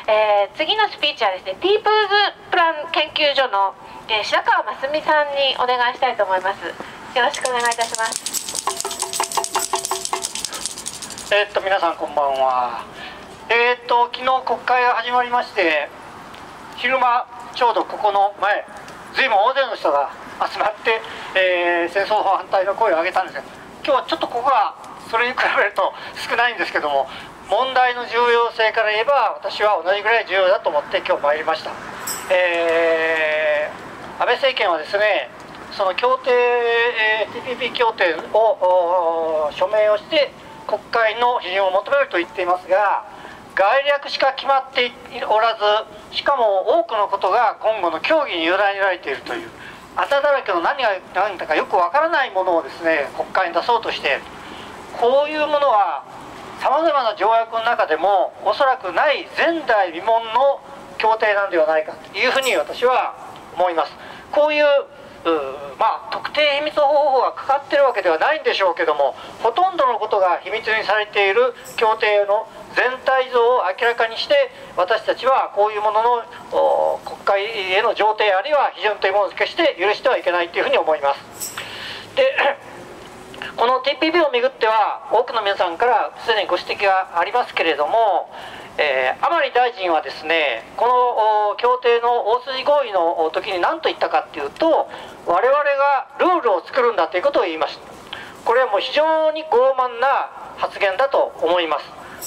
次のスピーチはですね、ピープルズプラン研究所の、白川真澄さんにお願いしたいと思います。よろしくお願いいたします。 皆さんこんばんは。昨日国会が始まりまして、昼間ちょうどここの前、ずいぶん大勢の人が集まって、戦争反対の声を上げたんですが、今日はちょっとここがそれに比べると少ないんですけども、問題の重要性から言えば私は同じぐらい重要だと思って今日参りました。安倍政権はですね、その協定、TPP 協定を署名をして国会の批准を求めると言っていますが、概略しか決まっておらず、しかも多くのことが今後の協議に委ねられているという、穴だらけの何が何だかよくわからないものをですね、国会に出そうとしている。こういうものはさまざまな条約の中でもおそらくない前代未聞の協定なんではないかというふうに私は思います。こういう特定秘密方法がかかっているわけではないんでしょうけども、ほとんどのことが秘密にされている協定の全体像を明らかにして、私たちはこういうものの国会への上程あるいは批准というものを決して許してはいけないというふうに思います。でこの TPP をめぐっては多くの皆さんからすでにご指摘がありますけれども、甘利大臣はですね、この協定の大筋合意の時に何と言ったかっていうと、我々がルールを作るんだということを言いました。これはもう非常に傲慢な発言だと思います。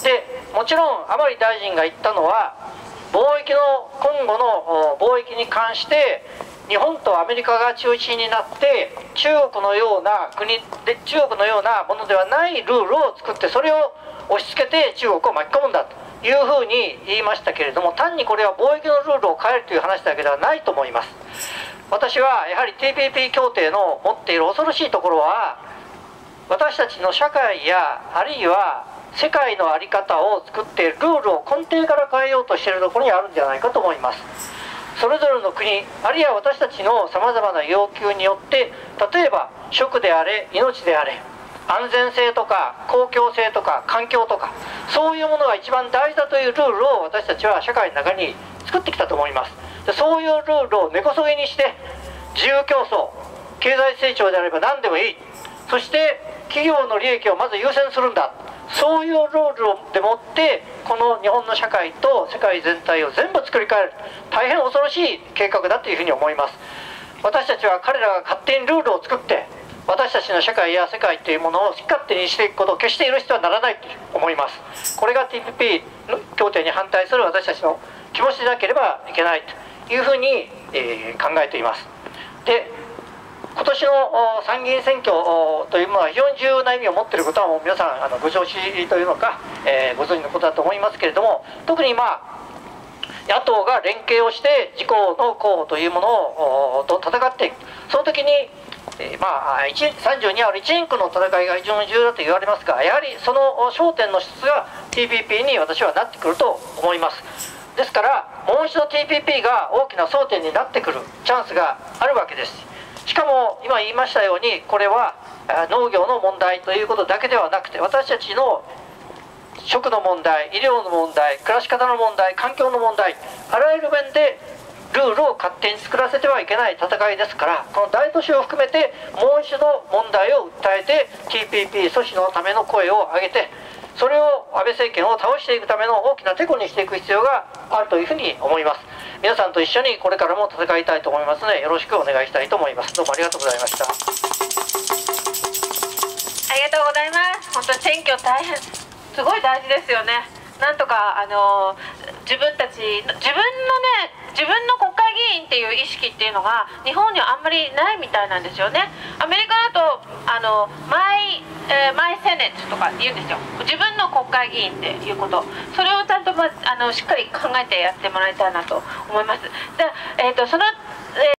でもちろん甘利大臣が言ったのは、貿易の今後の貿易に関して日本とアメリカが中心になって中国のような国で、中国のようなものではないルールを作って、それを押し付けて中国を巻き込むんだというふうに言いましたけれども、単にこれは貿易のルールを変えるという話だけではないと思います。私はやはり TPP 協定の持っている恐ろしいところは、私たちの社会やあるいは世界の在り方を作っているルールを根底から変えようとしているところにあるんじゃないかと思います。それぞれの国、あるいは私たちのさまざまな要求によって、例えば食であれ命であれ、安全性とか公共性とか環境とか、そういうものが一番大事だというルールを私たちは社会の中に作ってきたと思います。でそういうルールを根こそぎにして、自由競争、経済成長であれば何でもいい、そして企業の利益をまず優先するんだ、そういうルールでもってこの日本の社会と世界全体を全部作り変える、大変恐ろしい計画だというふうに思います。私たちは彼らが勝手にルールを作って、私たちの社会や世界というものを好き勝手にしていくことを決して許してはならないと思います。これが TPP 協定に反対する私たちの気持ちでなければいけないというふうに、考えています。で今年の参議院選挙というものは非常に重要な意味を持っていることはもう皆さんご承知というのか、ご存知のことだと思いますけれども、特に野党が連携をして自公の候補というものと戦っていく、その時に32ある1人区の戦いが非常に重要だと言われますが、やはりその焦点の一つが TPP に私はなってくると思います。ですからもう一度 TPP が大きな争点になってくるチャンスがあるわけです。しかも今言いましたように、これは農業の問題ということだけではなくて、私たちの食の問題、医療の問題、暮らし方の問題、環境の問題、あらゆる面でルールを勝手に作らせてはいけない戦いですから、この大都市を含めてもう一度問題を訴えて TPP 阻止のための声を上げて、それを安倍政権を倒していくための大きなテコにしていく必要があるというふうに思います。皆さんと一緒にこれからも戦いたいと思いますので、よろしくお願いしたいと思います。どうもありがとうございました。 ありがとうございます。本当に選挙大変すごい大事ですよね。なんとか自分の国会議員っていう意識っていうのが日本にはあんまりないみたいなんですよね。アメリカだとマイセネットとか言うんですよ。自分の国会議員っていうこと、それをちゃんとしっかり考えてやってもらいたいなと思います。で、その